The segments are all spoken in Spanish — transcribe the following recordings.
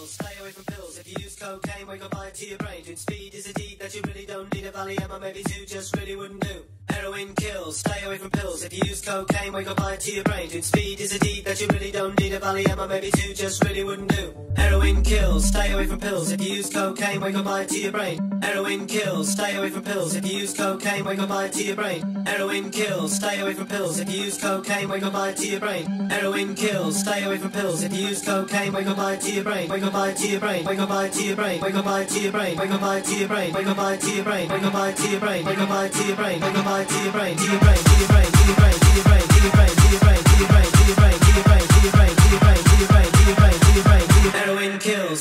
kills. Stay away from pills. If you use cocaine, wake up by it to your brain. Doing speed is a deed that you really don't need. A Valium or maybe two just really wouldn't do. Heroin kills. Stay away from pills. If you use cocaine, wake up by it to your brain. Doing speed is a deed that you really don't need. A Valium or maybe two just really wouldn't do. Heroin kills. Stay away from pills. If you use cocaine, wake up by it to your brain. Heroin kills. Stay away from pills. If you use cocaine, wake up by it to your brain. Heroin kills. Stay away from pills. If you use cocaine, wake up by it to your brain. Heroin kills. Stay away from pills. If you use cocaine, wake up by it to your brain. Wake up by it to your brain. Wake up by it to your brain. Wake up by it to your brain. Wake up by it to your brain. Wake up by it to your brain. Wake up by it to your brain. Wake up by it to your brain. Wake up by it to your brain. To your brain. To your brain. To your brain. To your brain. To your brain. To your brain. To your brain. To your brain. To your brain. To your brain. To your brain. To your brain. To your brain. To your brain. To your heroin kills.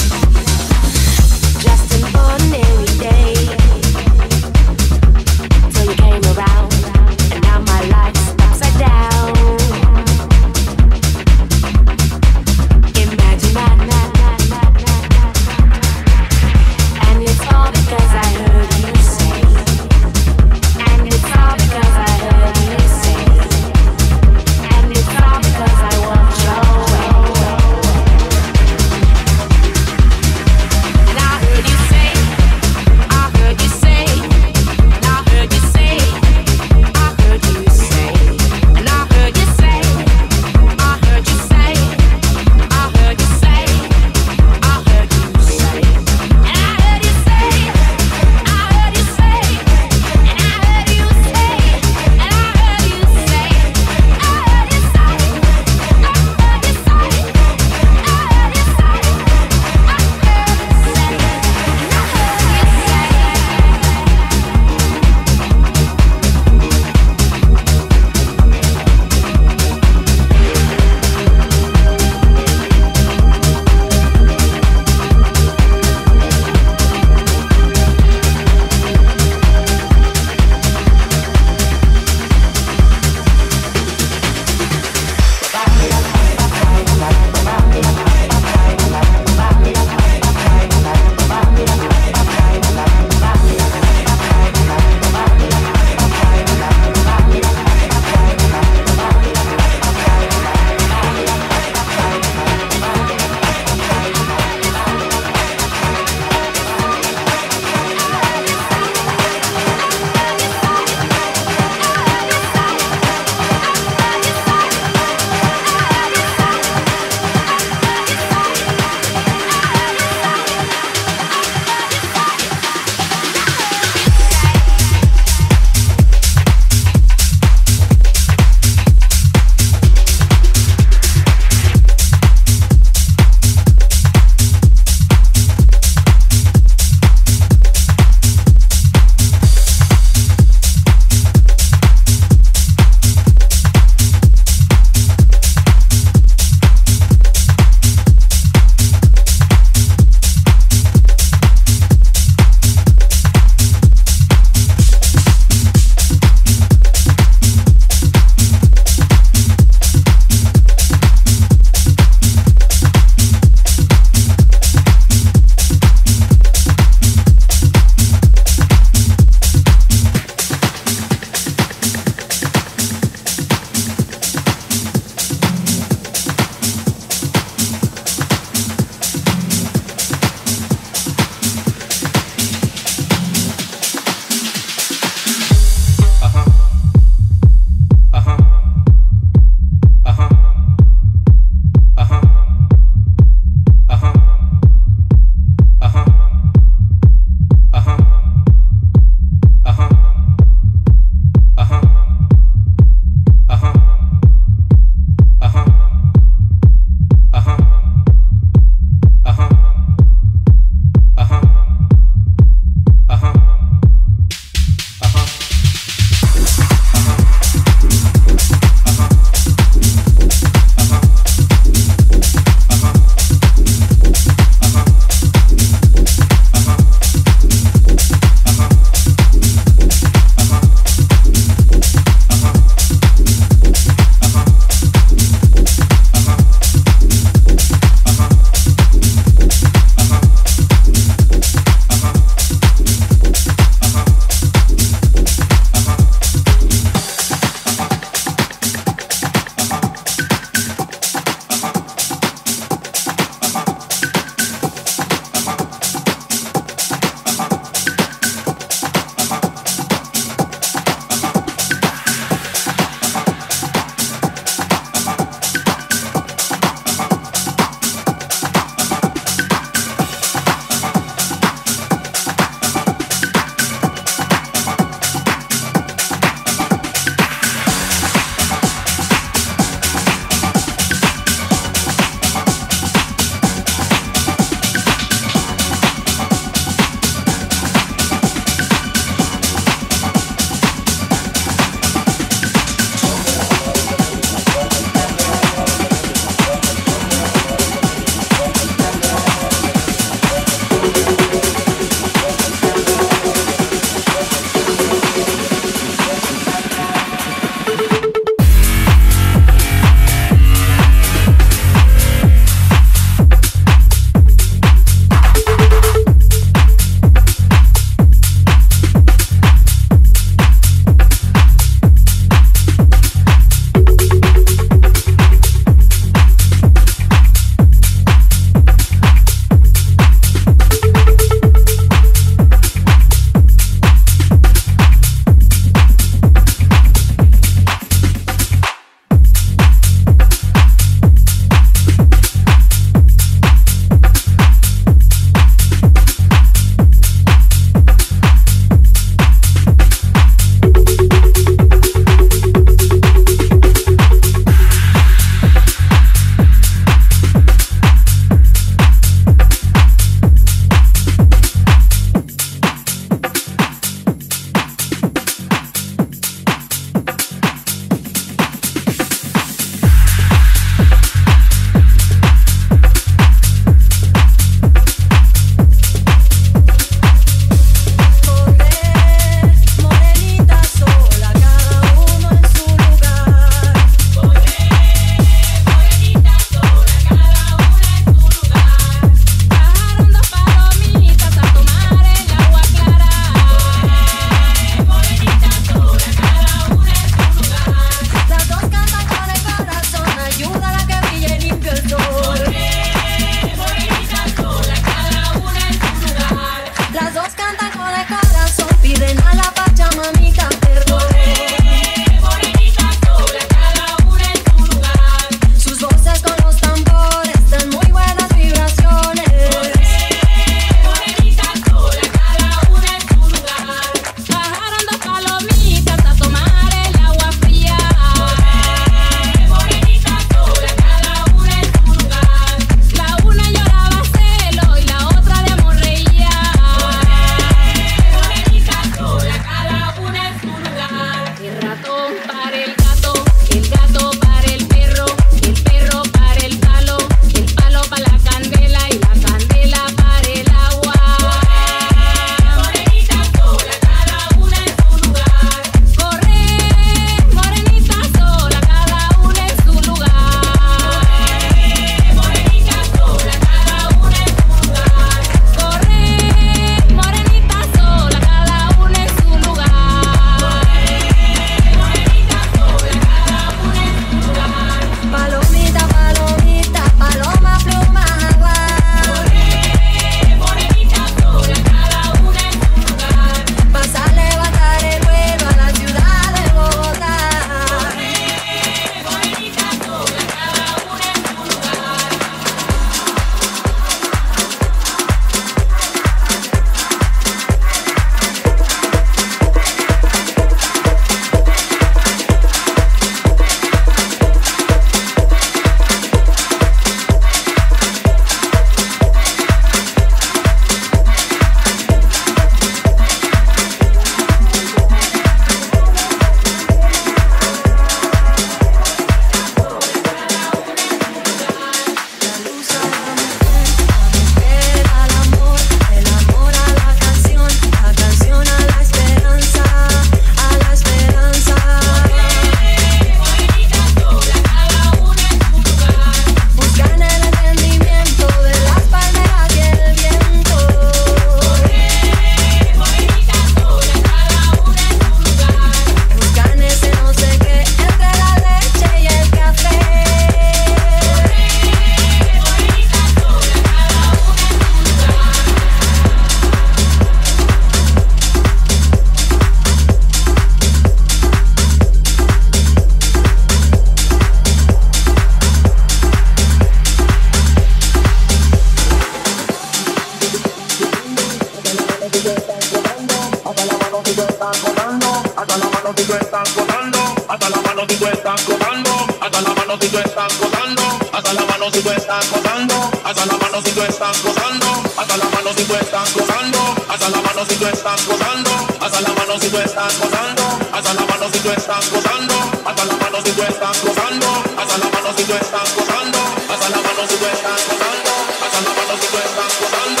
si tú estás gozando, alza la mano si tú estás gozando, alza la mano si tú estás gozando, alza la mano si tú estás gozando, alza la mano si tú estás gozando, alza la mano si tú estás gozando, alza la mano si tú estás gozando, alza la mano si tú estás gozando, alza la mano si tú estás gozando, alza la mano si tú estás gozando, alza la mano si tú estás gozando.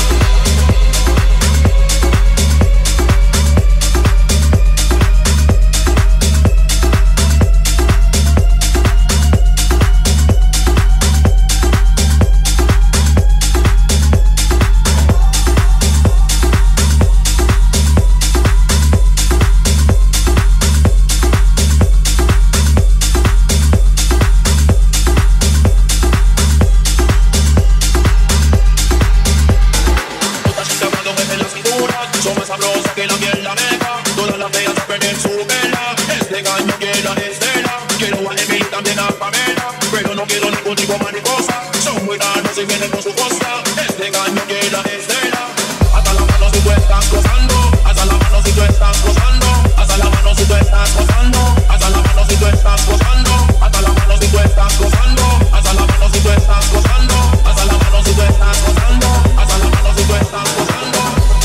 Que la miel la meca, todas las feas a perder su vela. Este gallo quiere a Estela, quiero a Emily también a Pamela, pero no quiero ningún chico mariposa, son muy raros y vienen con su cosa. Este gallo quiere a Estela, hasta la mano si tú estás gozando, hasta la mano si tú estás gozando, hasta la mano si tú estás gozando, hasta la mano si tú estás gozando, hasta la mano si tú estás gozando, hasta la mano si tú estás gozando, hasta la mano si tú estás gozando, hasta la mano si tú estás gozando.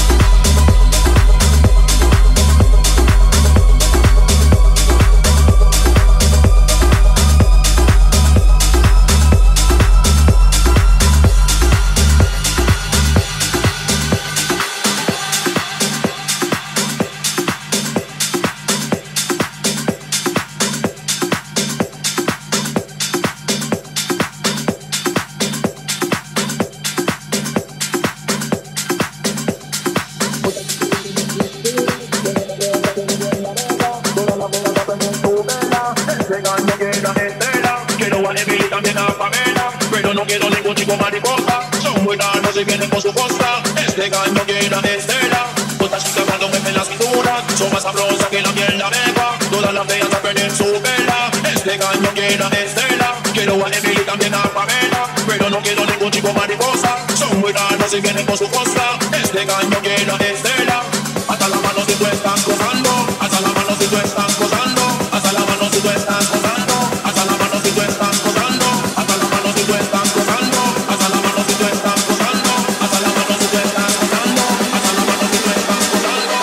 Quiero ningún chico mariposa, son muy raros y vienen con su costa. Este gallo quiere a Estela, todas chicas cuando me ven la cintura, son más sabrosas que la miel la meca, todas las feas a perder su vela. Este gallo quiere a Estela, quiero a Emily también a Pamela, pero no quiero ningún chico mariposa, son muy raros y vienen con su costa. Este gallo quiere a Estela, hasta la mano si tú estás gozando, hasta la mano si tú estás gozando, hasta la mano si tú estás gozando, hasta la mano si tú estás gozando, hasta la mano si tú estás gozando, hasta la mano si tú estás gozando, hasta la mano si tú estás gozando, hasta la mano si tú estás gozando.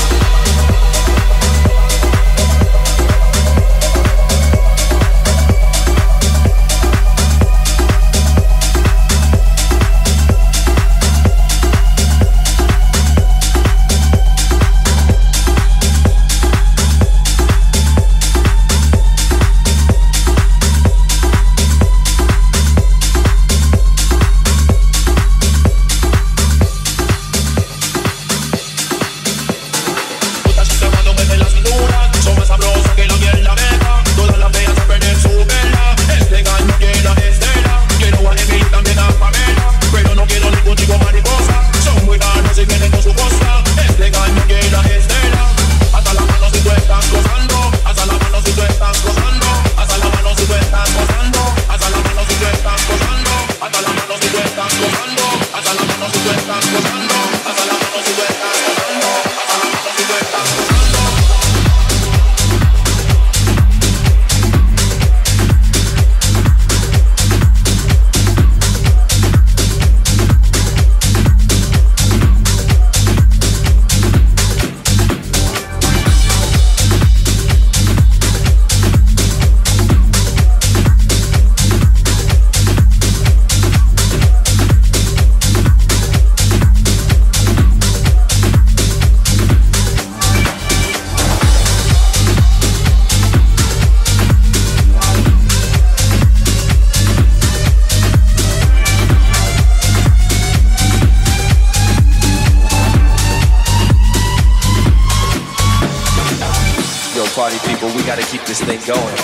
Party people, we gotta keep this thing going.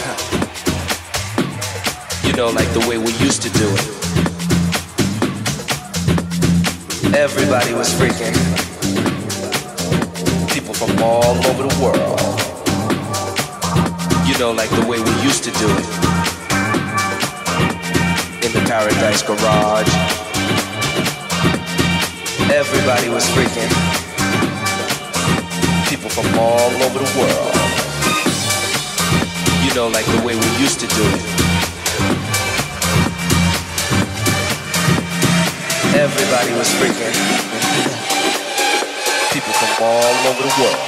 You know, like the way we used to do it. Everybody was freaking. People from all over the world. You know, like the way we used to do it. In the Paradise Garage. Everybody was freaking. People from all over the world. You know, like the way we used to do it. everybody was freaking. People from all over the world.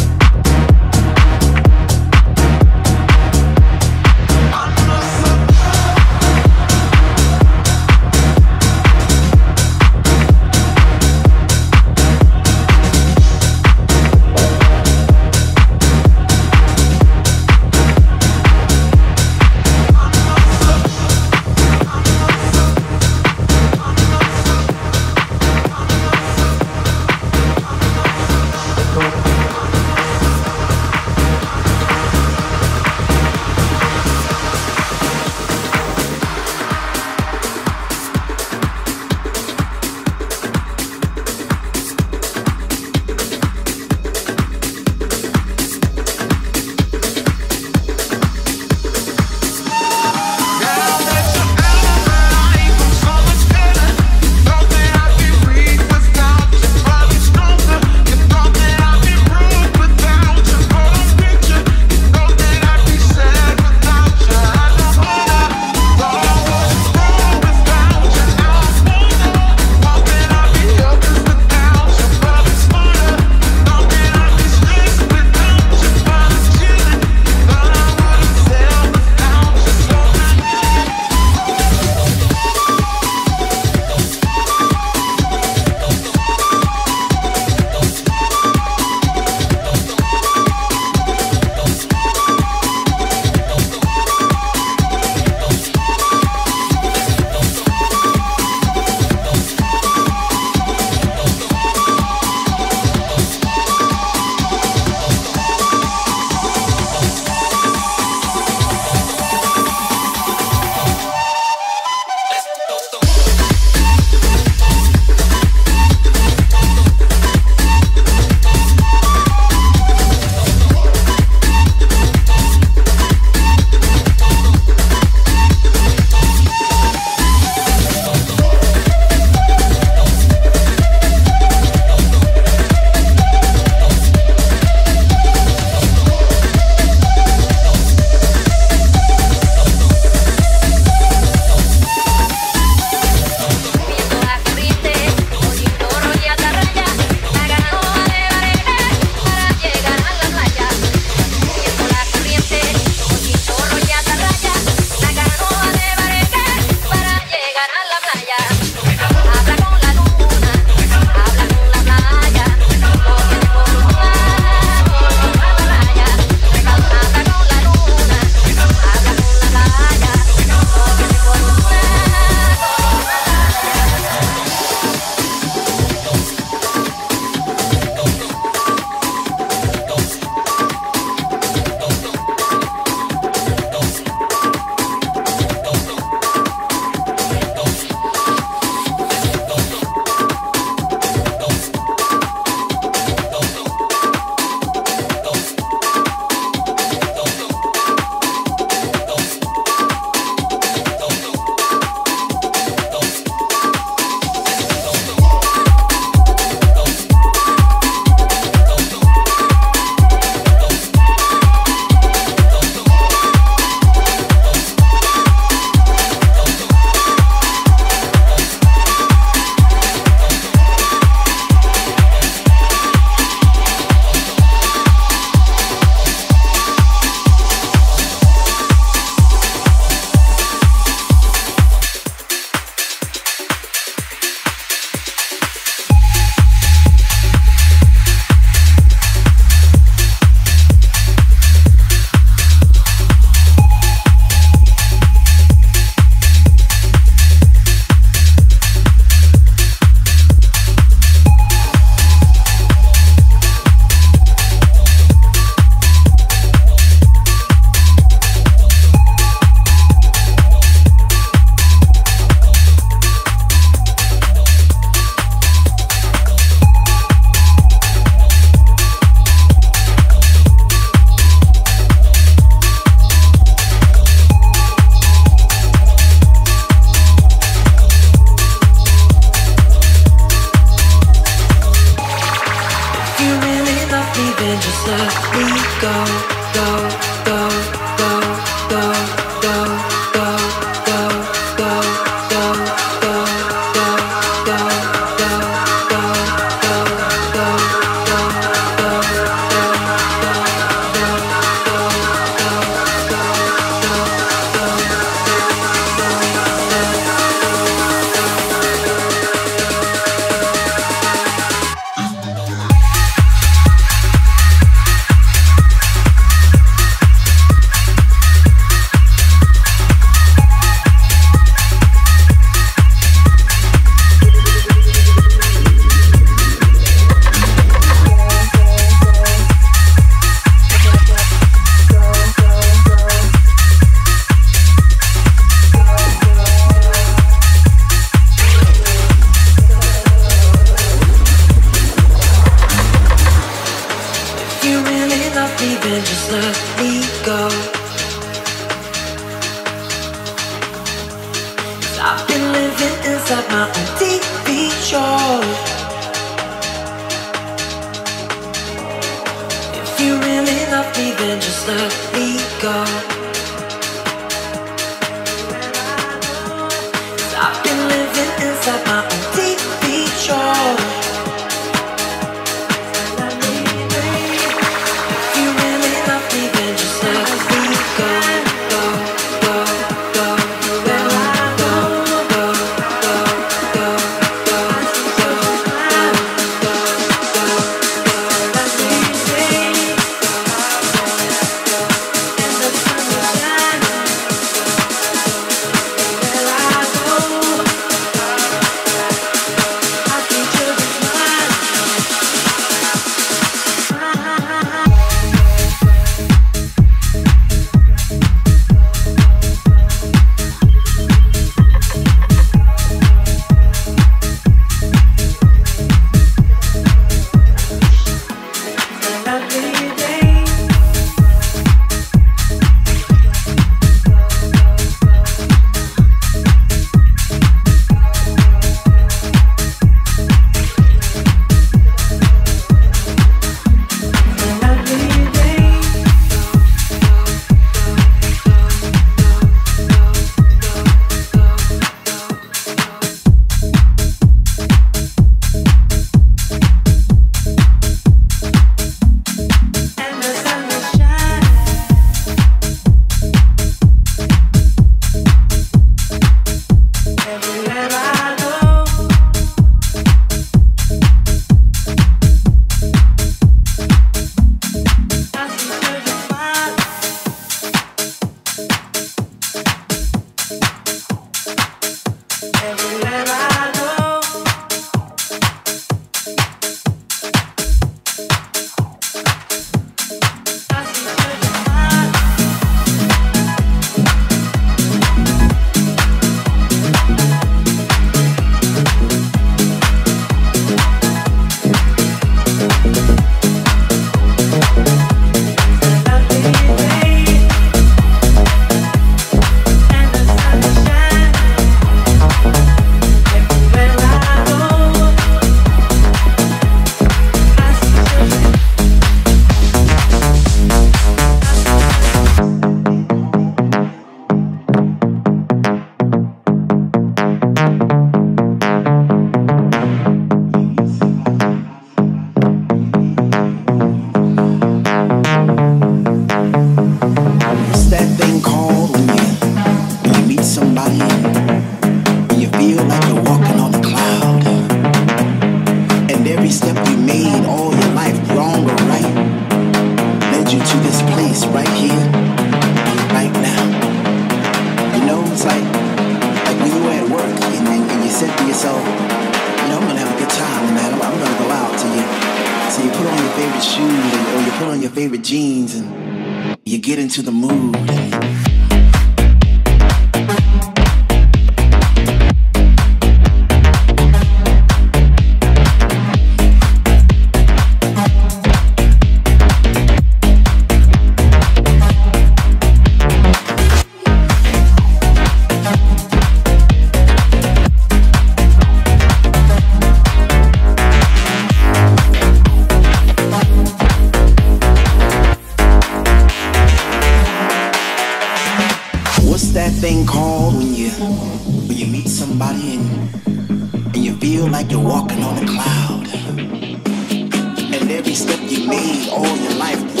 thing called when you meet somebody and you feel like you're walking on a cloud. And every step you made all your life